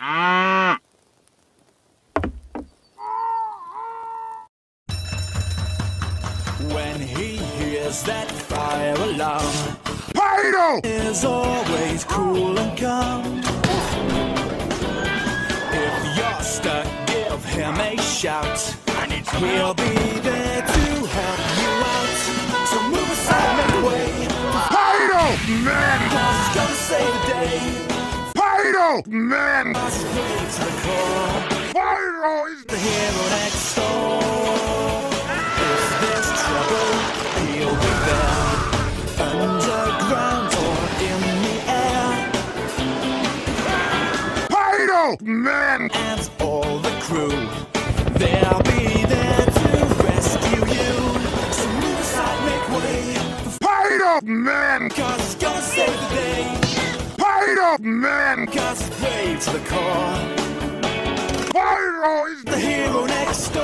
When he hears that fire alarm, Pyro is always cool and calm. If you're stuck, give him a shout. He'll be there to help you out. So move aside, make way. Pyro Man! Cause it's gonna save the day. Pyro Man! Cause it's brave to the core. Pyro is The hero next door. If there's trouble, he'll be there. Underground or in the air. Pyro Man! And all the crew, they'll be there to rescue you. So move aside, make way. Pyro Man! Cause it's gonna save the day. Pyro Man! Cause it's brave to the core. Pyro is The hero next door.